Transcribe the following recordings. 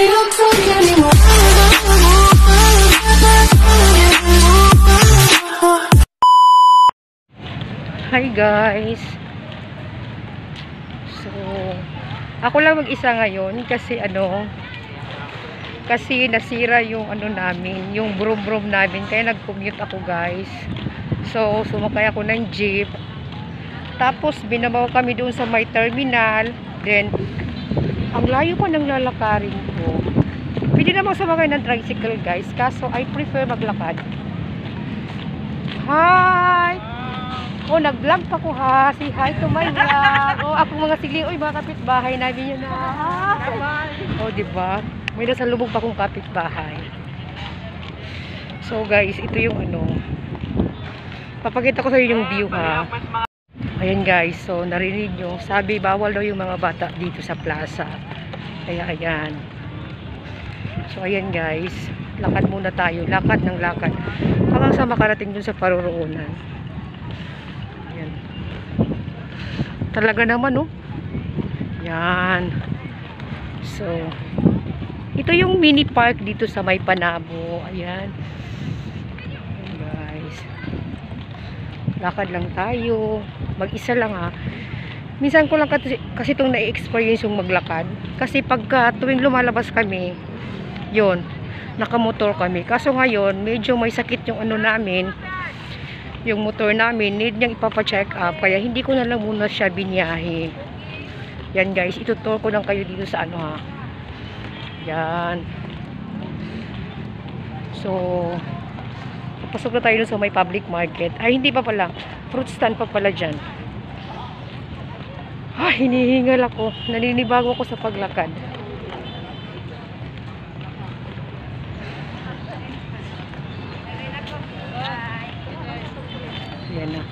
don't talk anymore. Hi guys. So, ako lang mag-isa ngayon kasi kasi nasira yung namin, yung brum namin, kaya nag-commute ako guys. So, sumakay ako ng jeep. Tapos binabaw kami doon sa may terminal. Then ang layo pa ng lalakarin ko. Pwede naman sumakay ng tricycle guys, kaso I prefer maglakad. Hi! Oh, nag-vlog pa ko ha. Say hi to my vlog. Oh, ako mga sigling. Uy, mga kapitbahay namin yun na. Oh, diba? May nasalubog pa kong kapitbahay. So, guys, ito yung papakita ko sa inyo yung view ha. Ayan guys. So, narinig nyo. Sabi, bawal daw yung mga bata dito sa plaza. Kaya, ayan. So, ayan guys. Lakad muna tayo. Lakad ng lakad. Hanggang sa makarating dun sa paruroonan. Talaga naman yan. So ito yung mini park dito sa may Panabo. Ayan guys, lakad lang tayo, mag-isa lang ha. Minsan ko lang kasi itong na-experience yung maglakad, kasi pagka tuwing lumalabas kami yun, nakamotor kami. Kaso ngayon medyo may sakit yung namin, yung motor namin, need niyang ipapa-check up, kaya hindi ko na lang muna siya biniyahe. Yan guys, itutur ko lang kayo dito sa ha. Yan. So, papasok na tayo sa may public market. Ay, hindi pa pala. Fruit stand pa pala dyan. Ay, hinihingal ako. Naninibago ako sa paglakad. Yan na.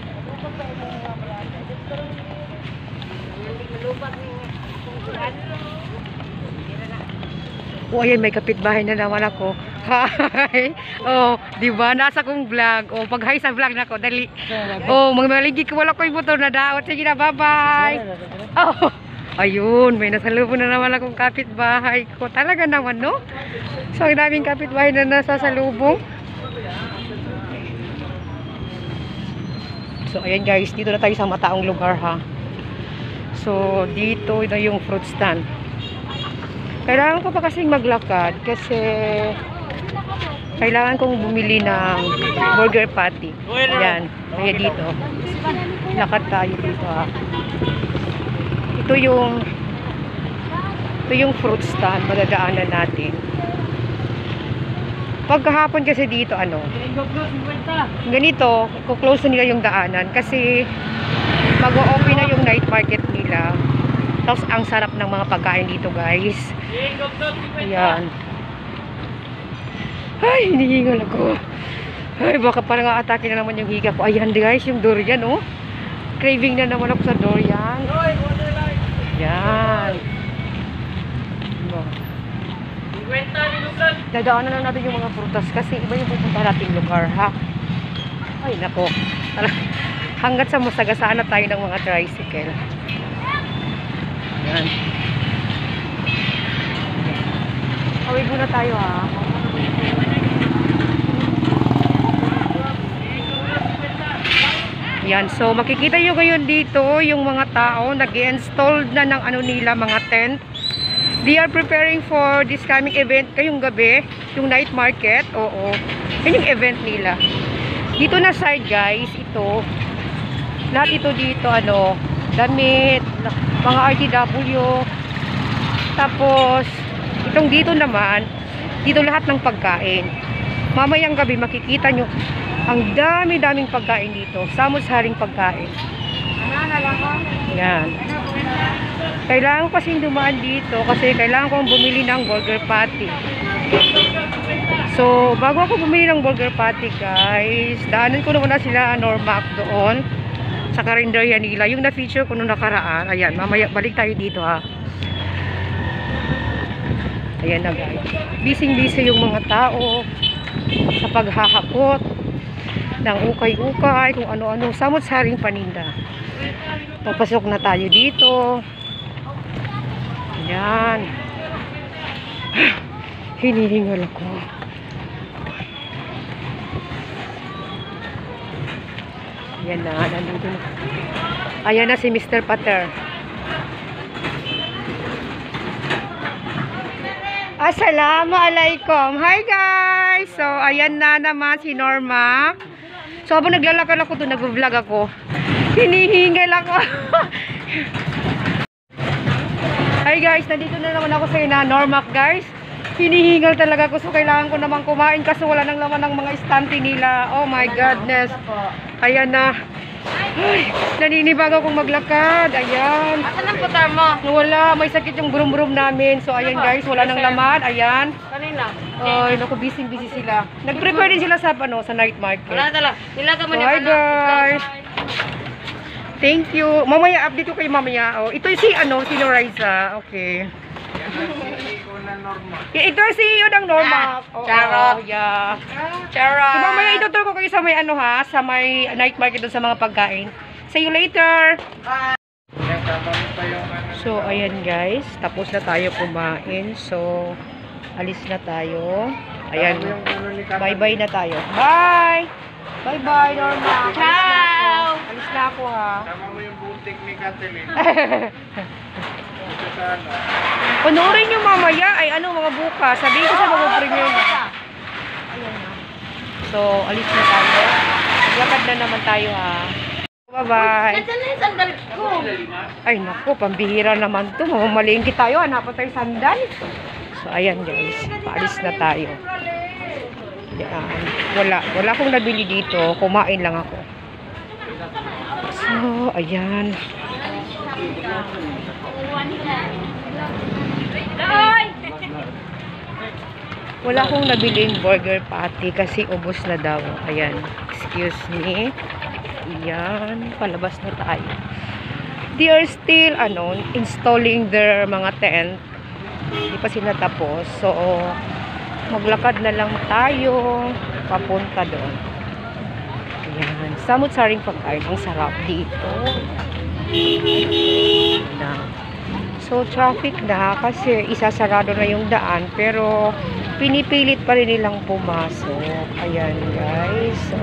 Oh, ayan, may kapitbahay na naman ako. Hi! Oh, diba? Nasa kong vlog. Oh, pag-hi sa vlog na ko. Dali. Oh, magmaligi ko. Wala ko yung motor na daot. Sige na, bye-bye. Oh, ayun. May nasalubong na naman akong kapitbahay ko. Talaga naman, no? So, ang daming kapitbahay na nasasalubong. So, ayan guys, dito na tayo sa mataong lugar ha. So, dito na yung fruit stand. Kailangan ko pa kasing maglakad kasi kailangan kong bumili ng burger patty. Ayan, kaya dito. Lakad tayo dito ha. Ito yung fruit stand, madadaanan natin. Pagkahapon kasi dito ganito, kuklose nila yung daanan kasi mag-o-open na yung night market nila. Tapos ang sarap ng mga pagkain dito guys. Ayan. Ay, hinihingal ako. Ay, baka parang atake na naman yung higa ko. Ayan guys, yung durian craving na naman ako sa durian. Ayan. Dadaanan na natin yung mga prutas kasi iba yung pupunta nating lugar ha. Ay nako, hanggat sa masagasaan na tayo ng mga tricycle. Yan. Awig muna tayo ha. Yan, so makikita nyo ngayon dito yung mga tao nag-i-install na ng nila, mga tent. They are preparing for this coming event kayong gabi, yung night market. Oo. Yan yung event nila. Dito na side guys, ito. Lahat ito dito damit, mga RTW. Tapos itong dito naman, dito lahat ng pagkain. Mamayang gabi makikita nyo ang dami-daming pagkain dito. Samot-saring pagkain. Yan. Kailangan ko kasing dumaan dito kasi kailangan kong bumili ng burger patty. So, bago ako bumili ng burger patty guys, daanan ko na muna sila Normac doon sa karinderya nila. Yung na-feature ko nung nakaraan. Ayan, mamaya balik tayo dito ha. Ayan na guys. Busy-busy yung mga tao sa paghahakot ng ukay-ukay, kung ano-ano, samot-saring paninda. Papasok na tayo dito. Ayan. Hinihingal ako. Ayan na, nandito na. Ayan na si Mr. Pater. Assalamualaikum. Hi guys! So, ayan na naman si Norma. So, habang naglalakad ako doon, nag-vlog ako. Hinihingal ako. Hi guys, nandito na naman ako sa ina Norma guys. Hinihingal talaga ko. So, kailangan ko naman kumain kasi wala nang laman ng mga stante nila. Oh my goodness. Ayan na. Ay, naninibag akong maglakad. Ayan. Asan ang putar mo? Wala, may sakit yung burum-burum namin. So, ayan guys, wala nang laman. Ayan. Kanina. Ay, naku, busy sila. Nag-prepare din sila sa, sa night market. Wala na talaga. Nilaga mo So, na. hi guys. Thank you. Mamaya, update ko kayo mamaya. Oh, ito si, si Loriza. Okay. Ito si CEO ng Norma. Ah, charot. Yeah. Charot. So, mamaya itutur ko kayo sa may sa may night market doon sa mga pagkain. See you later. So, ayan guys. Tapos na tayo kumain. So, alis na tayo. Ayan. Bye-bye na tayo. Bye! Bye-bye, Norma. Ciao! Alis na ako ha. Tama mo yung butik ni Kathleen. Panoorin nyo mamaya. Ay, mga bukas. Sabihin ko sa mga premium na. Ayan na. So, alis na tayo. Lakad na naman tayo ha. Bye-bye. Nasaan na yung sandal ko? Ay, naku. Pambihira naman to. Mamamalingki tayo. Hanapan tayo sandal. So, ayan guys. Paalis na tayo. Yan. Wala akong nabili dito. Kumain lang ako. So, ayan. Wala akong nabiling burger patty kasi ubos na daw. Ayan. Excuse me. Ayan. Palabas na tayo. They are still, installing their mga tent. Hindi pa sila tapos. So, maglakad na lang tayo papunta doon. Ayan. Samut-saring pagkain. Ang sarap dito. Na. So, traffic na kasi isasarado na yung daan. Pero, pinipilit pa rin nilang pumasok. Ayan, guys. So,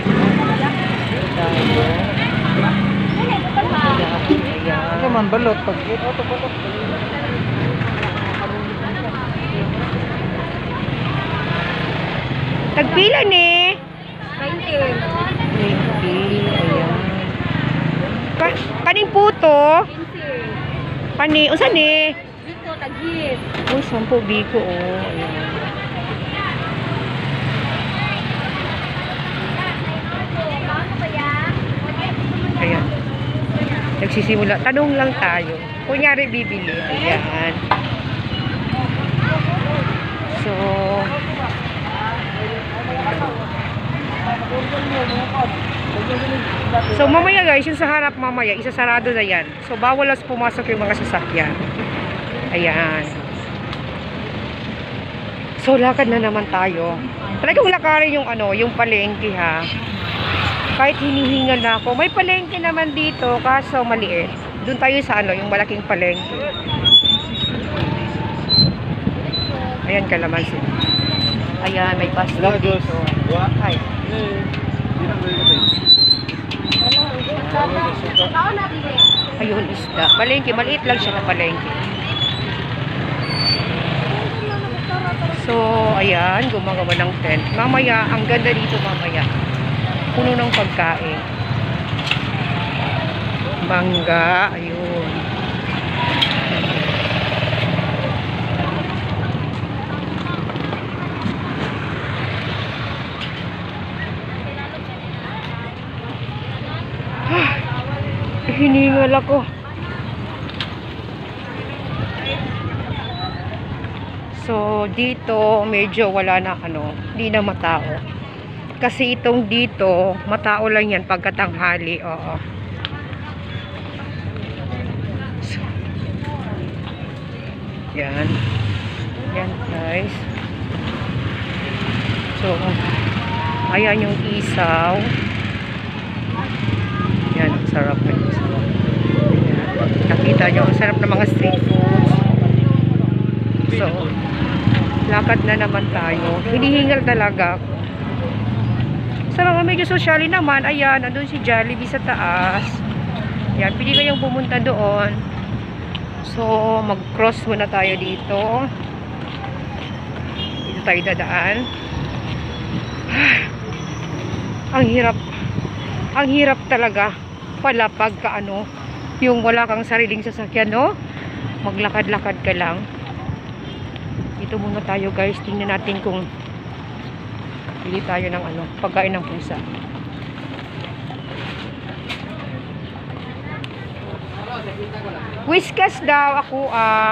tayo. Ayan. Naman balot pag balot. Tagpila ni. 20. 20. Ayan. Kaning puto. 15. Kani, unsa ni? Dito, tagis. Oh, 10 biko. Oh, ayan. Ayan. Nagsisimula. Tanong lang tayo. Kunyari bibili. Ayan. So, mamaya guys, yung sa harap mamaya, isasarado na yan. So, bawal lang pumasok yung mga sasakyan. Ayan. So, lakad na naman tayo. Talagang lakarin yung yung palengke ha. Kahit hinihingal na ako. May palengke naman dito, kaso maliit. Doon tayo sa yung malaking palengke. Ayan kalamansi. Ayan, may pasta dito. Ay. Ayun, isda. Palengke, maliit lang siya na palengke. So, ayan, gumagawa ng tent. Mamaya, ang ganda dito mamaya. Puno ng pagkain. Mangga, ayun. Hiningal ako. So, dito medyo wala na hindi na matao. Kasi itong dito, matao lang yan pagkatanghali. Oo. So, yan. Yan guys. So, ayan yung isaw. Yan, ang sarap ng isaw. Ayan. Nakita nyo, ang sarap ng mga street foods. So, Lakad na naman tayo. Hinihingal talaga. Sa mga medyo sosyali naman, ayan, nandun si Jollibee sa taas. Yan, pili kayong pumunta doon. So, mag-cross muna tayo dito. Dito tayo dadaan. Ang hirap. Ang hirap talaga pala pagka ano, yung wala kang sariling sasakyan, no? Maglakad-lakad ka lang. Dito muna tayo, guys. Tingnan natin kung pili tayo ng ano, pagkain ng pusa. Whiskas daw ako,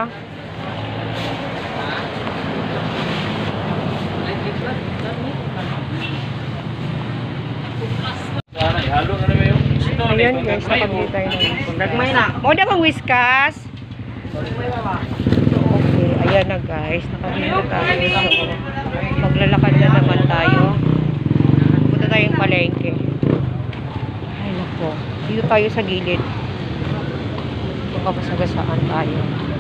Halo na naman yung Ayan, guys, nakabili tayo ng nagmay na. o, na bang whiskas? Okay, ayan na, guys. Nakabili na tayo. So, maglalakad na naman tayo. Punta tayong palengke. Ay, nako. Dito tayo sa gilid. Magkapasagasaan tayo.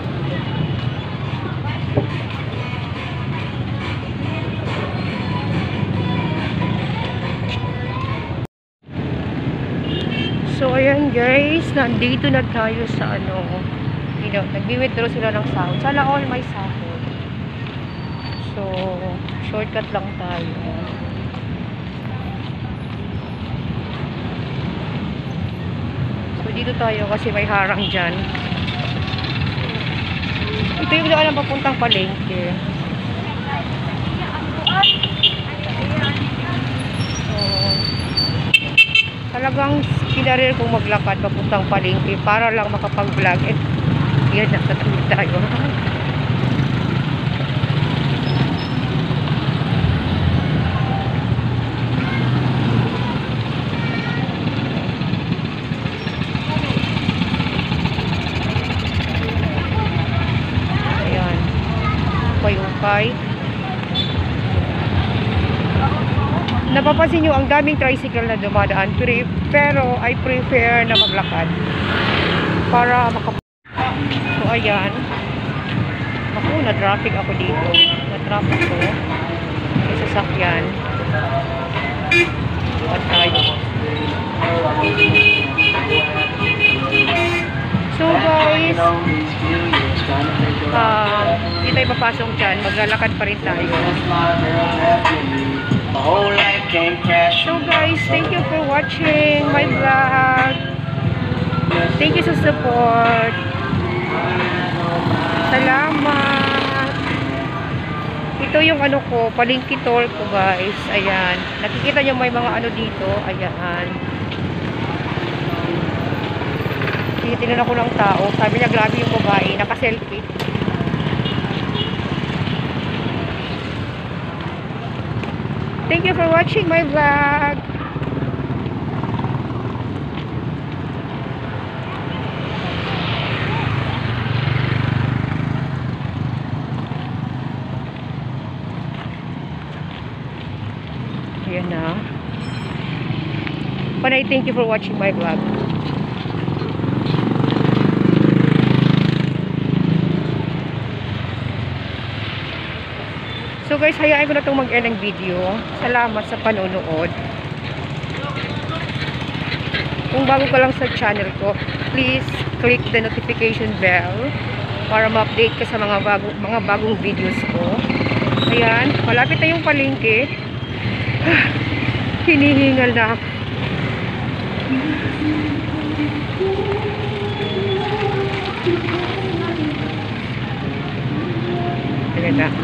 So, ayan, guys. Nandito na tayo sa ano. Nag-withdraw sila ng sahod. Sana all may sahod. So, shortcut lang tayo. So, dito tayo kasi may harang dyan. Ito yung daan ng papuntang palengke. So, talagang kinarir kong maglakad papuntang palengke para lang makapag-vlog. At yan, nakatulog tayo. Ayan. Ukay-ukay. Napapansin nyo, ang daming tricycle na dumadaan. Pero I prefer na maglakad para So, ayan. Ako, na-traffic ako dito. Na-traffic ko. May sasakyan. At tayo. So, guys, hindi tayo papasok dyan. Maglalakad pa rin tayo. So, guys, thank you for watching my vlog. Thank you sa support. Salamat. Ito yung ano ko, palengke tour ko, guys. Ayan. Nakikita nyo may mga ano dito. Ayan. Tinitingnan ako ng tao. Sabi niya, grabe yung babae. Naka-selfie. Thank you for watching my vlog. Ayan na. Panay, thank you for watching my vlog. So guys, hayaan ko na itong mag-end ng video. Salamat sa panonood. Kung bago ka lang sa channel ko, please click the notification bell para ma-update ka sa mga bagong videos ko. Ayan, malapit na yung palengke. Hinihingal na ako. Ayan na.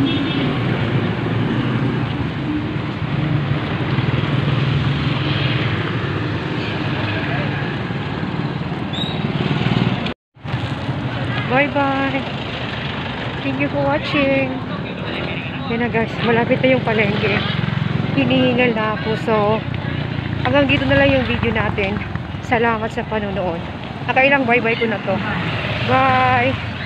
Bye-bye. Thank you for watching. Yan na, guys. Malapit na yung palengke. Hinihingal na ako. So, hanggang dito na lang yung video natin. Salamat sa panonood. Nakailang bye-bye ko na to. Bye!